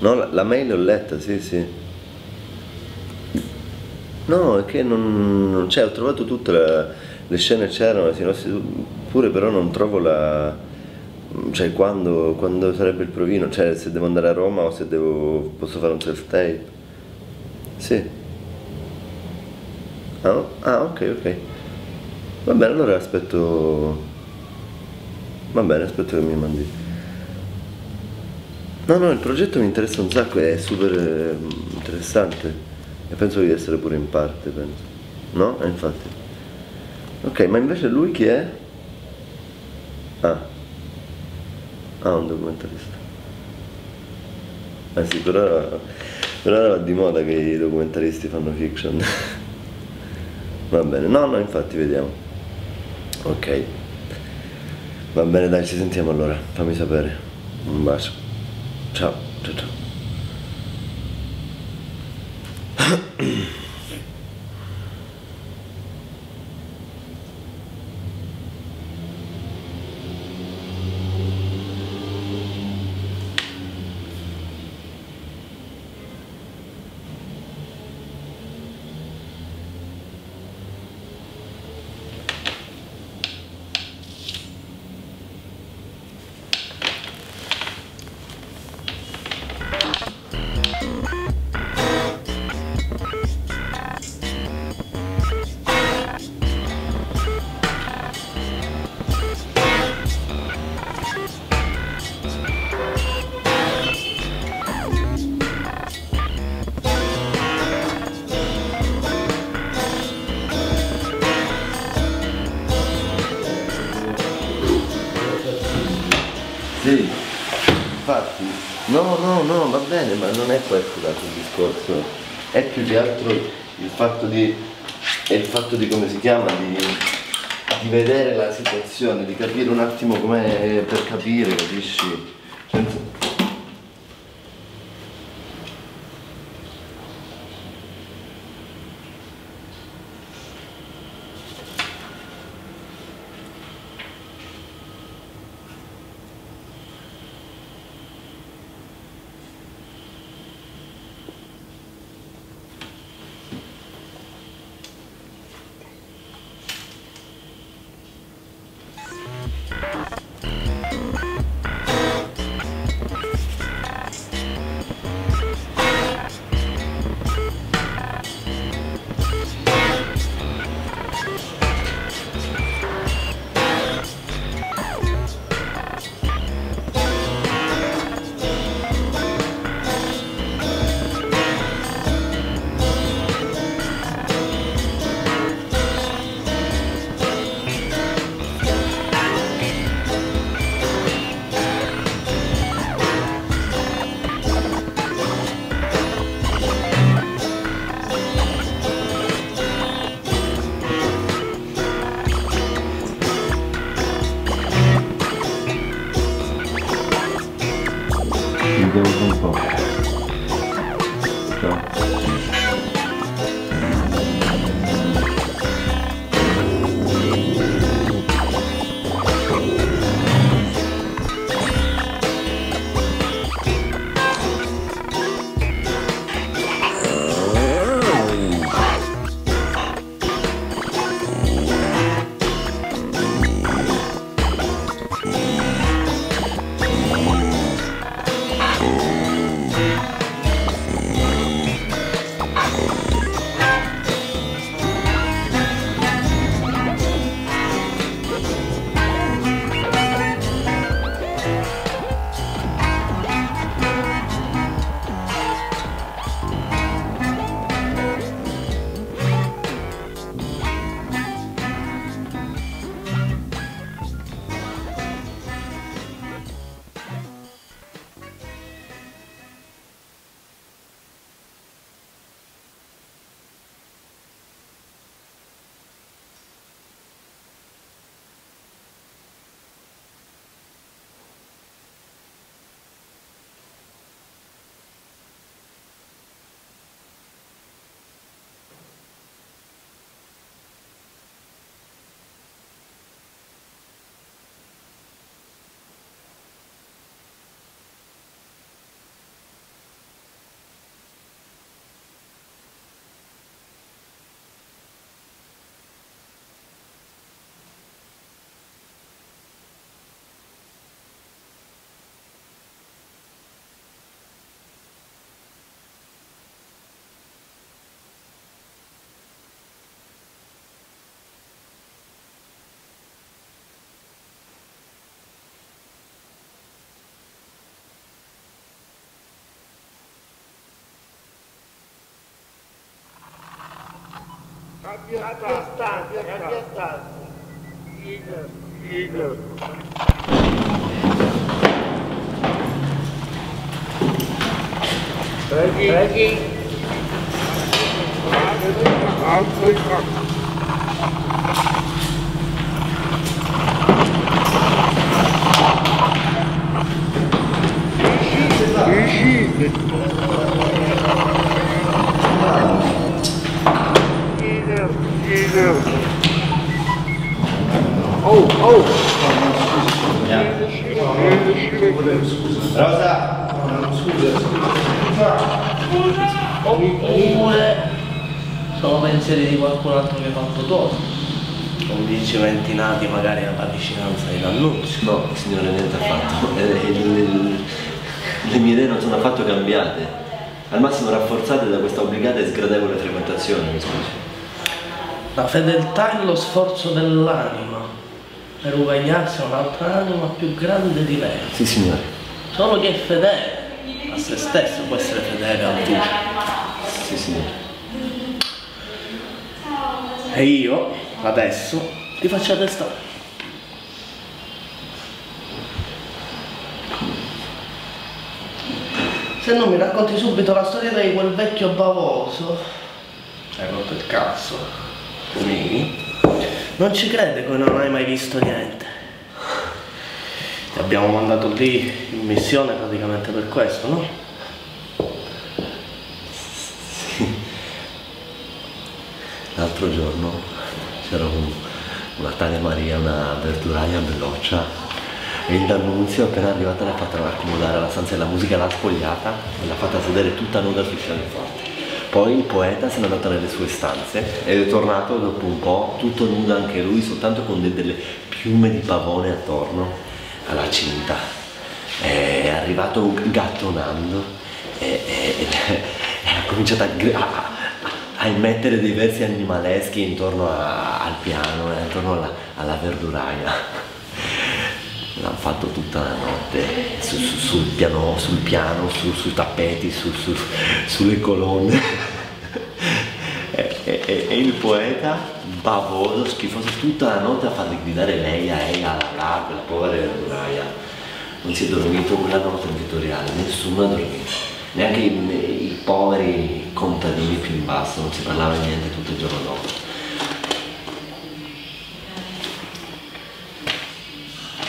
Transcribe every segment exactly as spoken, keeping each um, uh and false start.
No, la, la mail l'ho letta, sì, sì. No, è che non... Cioè, ho trovato tutte le, le scene c'erano, sì, nostri, pure però non trovo la... Cioè, quando, quando sarebbe il provino, cioè, se devo andare a Roma o se devo... posso fare un self-tape. Sì. Ah, ah, ok, ok. Va bene, allora aspetto... Va bene, aspetto che mi mandi. No, no, il progetto mi interessa un sacco, è super eh, interessante e penso di essere pure in parte, penso. No? Eh, infatti. Ok, ma invece lui chi è? Ah, ah, un documentarista. Ah sì, però, però ora va di moda che i documentaristi fanno fiction. Va bene, no, no, infatti vediamo. Ok. Va bene, dai, ci sentiamo allora. Fammi sapere. Un bacio. Ciao, ciao, ciao. Sì, infatti, no, no, no, va bene, ma non è questo dato il discorso, è più che altro il fatto di, è il fatto di come si chiama, di, di vedere la situazione, di capire un attimo com'è per capire, capisci? Senza- Vediamo un po'. Ciao. Addiastante, addiastante. Figlio, figlio. Ready? Ready? Oh, oh! Rosa! Oppure sono pensieri di qualcun altro che ha fatto torto. Come dici, ventinati magari alla vicinanza di D'Annunzio. No, signore, niente affatto. Eh, eh, le, le mie idee non sono affatto cambiate. Al massimo rafforzate da questa obbligata e sgradevole frequentazione, mi scusi. La fedeltà è lo sforzo dell'anima per uguagliarsi a un'altra anima più grande di lei. Sì, signore. Solo chi è fedele a se stesso può essere fedele altrui. Sì, signore. E io, adesso, ti faccio arrestare. Se non mi racconti subito la storia di quel vecchio bavoso, hai rotto il cazzo, Fumini, non ci crede che non hai mai visto niente. Ti abbiamo mandato lì in missione praticamente per questo, no? Sì. L'altro giorno c'era un, una tale Maria, una verduraia belloccia, e il D'Annunzio appena arrivata l'ha fatta accomodare alla stanza della musica, l'ha spogliata e l'ha fatta sedere tutta nuda sul pianoforte. Poi il poeta se n'è andato nelle sue stanze ed è tornato dopo un po' tutto nudo anche lui, soltanto con de delle piume di pavone attorno alla cinta. È arrivato gattonando e, e, e, e ha cominciato a, a, a immettere dei versi animaleschi intorno a, al piano e intorno alla, alla verduraia. L'hanno fatto tutta la notte su, su, sul piano, sul piano, su, sui tappeti, su, su, sulle colonne. e, e, e il poeta, bavoso, schifoso, tutta la notte a farli gridare lei, a lei, a là, quella povera verduraia. Non si è dormito quella notte in Vittoriale, nessuno ha dormito. Neanche i, i poveri contadini più in basso, non si parlava niente tutto il giorno dopo.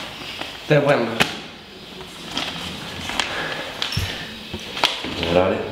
Te puoi andare. Generale?